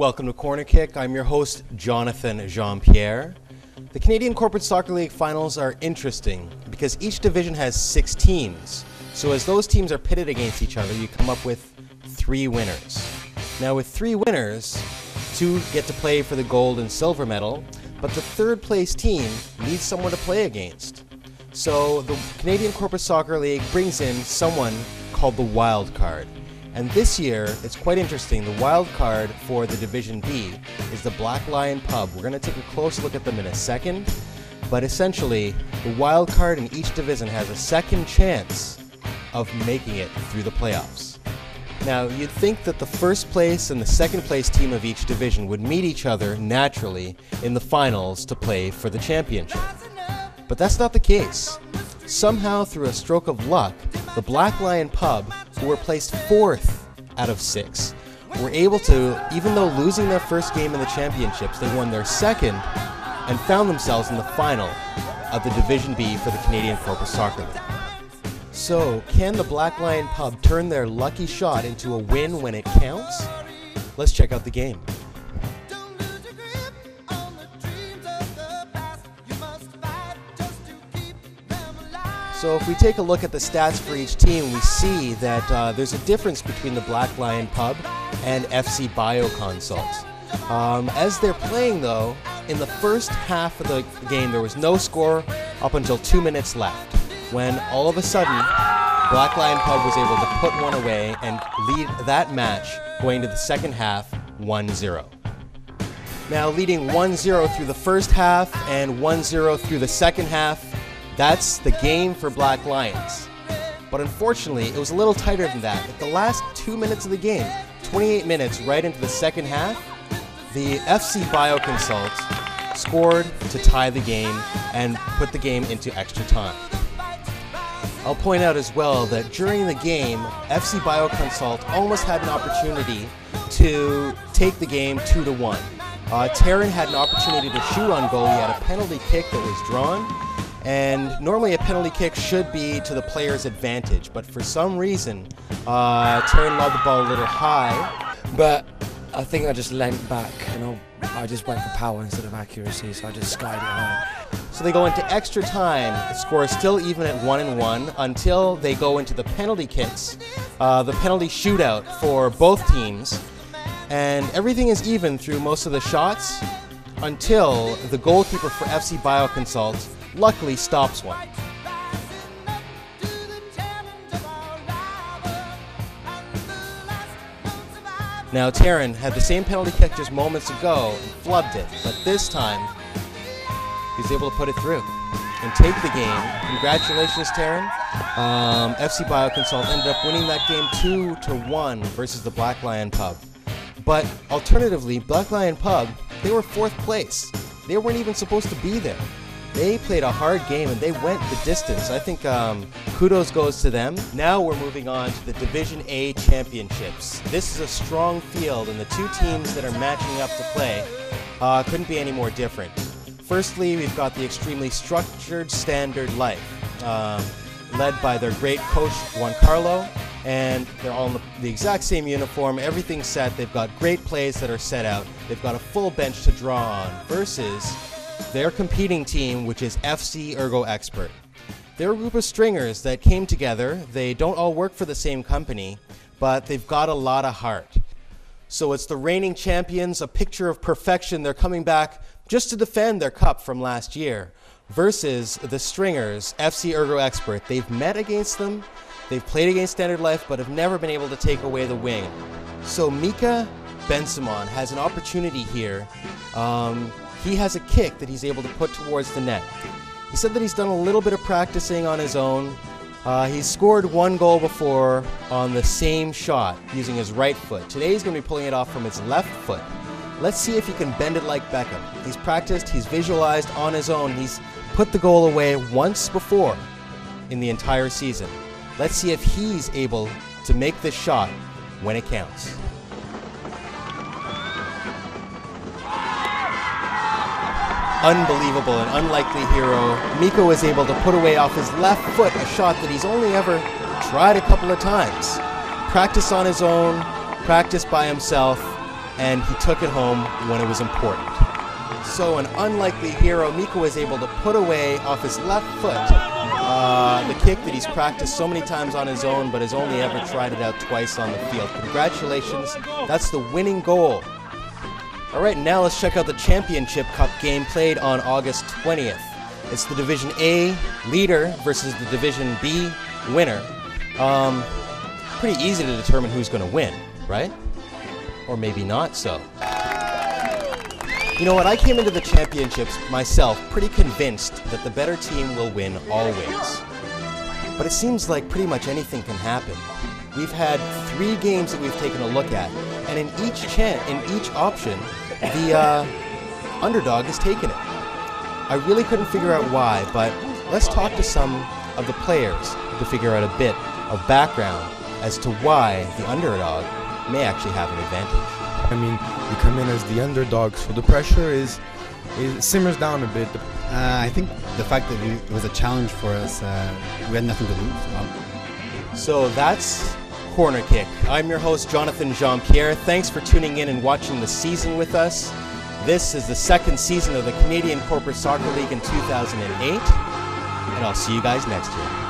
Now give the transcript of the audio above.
Welcome to Corner Kick. I'm your host, Jonathan Jean-Pierre. The Canadian Corporate Soccer League finals are interesting because each division has 6 teams. So as those teams are pitted against each other, you come up with 3 winners. Now with 3 winners, 2 get to play for the gold and silver medal, but the 3rd place team needs someone to play against. So the Canadian Corporate Soccer League brings in someone called the wild card. And this year, it's quite interesting. The wild card for the Division B is the Black Lion Pub. We're going to take a close look at them in a second. But essentially, the wild card in each division has a second chance of making it through the playoffs. Now, you'd think that the first place and the second place team of each division would meet each other naturally in the finals to play for the championship. But that's not the case. Somehow, through a stroke of luck, the Black Lion Pub, who were placed 4th out of 6, were able to, even though losing their first game in the championships, they won their second and found themselves in the final of the Division B for the Canadian Corporate Soccer League. So, can the Black Lion Pub turn their lucky shot into a win when it counts? Let's check out the game. So if we take a look at the stats for each team, we see that there's a difference between the Black Lion Pub and FC Bioconsult. As they're playing though, in the first half of the game there was no score up until 2 minutes left, when all of a sudden Black Lion Pub was able to put one away and lead that match going to the second half 1-0. Now leading 1-0 through the first half and 1-0 through the second half, that's the game for Black Lions. But unfortunately, it was a little tighter than that. At the last 2 minutes of the game, 28 minutes right into the second half, the FC Bioconsult scored to tie the game and put the game into extra time. I'll point out as well that during the game, FC Bioconsult almost had an opportunity to take the game 2-1. Taryn had an opportunity to shoot on goal. He had a penalty kick that was drawn. And normally a penalty kick should be to the player's advantage, but for some reason, Taryn lobbed the ball a little high. But I think I just leant back and I just went for power instead of accuracy, so I just skied it high. So they go into extra time. The score is still even at 1-1 until they go into the penalty kicks, the penalty shootout for both teams, and everything is even through most of the shots until the goalkeeper for FC Bioconsult luckily stops one. Now Taryn had the same penalty kick just moments ago and flubbed it, but this time he's able to put it through and take the game. Congratulations, Taryn. FC Bioconsult ended up winning that game 2-1 versus the Black Lion Pub. But alternatively, Black Lion Pub, they were 4th place. They weren't even supposed to be there. They played a hard game and they went the distance. I think kudos goes to them. Now we're moving on to the Division A Championships. This is a strong field and the 2 teams that are matching up to play couldn't be any more different. Firstly, we've got the extremely structured Standard Life, led by their great coach Juan Carlo, and they're all in the exact same uniform, everything's set, they've got great plays that are set out, they've got a full bench to draw on, versus their competing team, which is FC Ergo Expert. They're a group of stringers that came together. They don't all work for the same company, but they've got a lot of heart. So it's the reigning champions, a picture of perfection. They're coming back just to defend their cup from last year, versus the stringers, FC Ergo Expert. They've met against them, they've played against Standard Life, but have never been able to take away the win. So Mika Ben-Simon has an opportunity here. He has a kick that he's able to put towards the net. He said that he's done a little bit of practicing on his own. He's scored 1 goal before on the same shot using his right foot. Today he's going to be pulling it off from his left foot. Let's see if he can bend it like Beckham. He's practiced, he's visualized on his own. He's put the goal away once before in the entire season. Let's see if he's able to make this shot when it counts. Unbelievable and unlikely hero. Miko was able to put away off his left foot a shot that he's only ever tried a couple of times. Practice on his own, practice by himself, and he took it home when it was important. So an unlikely hero, Mikko was able to put away off his left foot the kick that he's practiced so many times on his own, but has only ever tried it out twice on the field. Congratulations, that's the winning goal. All right, now let's check out the Championship Cup game played on August 20th. It's the Division A leader versus the Division B winner. Pretty easy to determine who's going to win, right? Or maybe not so. You know what, I came into the championships myself pretty convinced that the better team will win always. But it seems like pretty much anything can happen. We've had 3 games that we've taken a look at, and in each option, the underdog has taken it. I really couldn't figure out why, but let's talk to some of the players to figure out a bit of background as to why the underdog may actually have an advantage. I mean, we come in as the underdog, so the pressure simmers down a bit. I think the fact that it was a challenge for us, we had nothing to lose. So that's Corner Kick. I'm your host, Jonathan Jean-Pierre. Thanks for tuning in and watching the season with us. This is the 2nd season of the Canadian Corporate Soccer League in 2008, and I'll see you guys next year.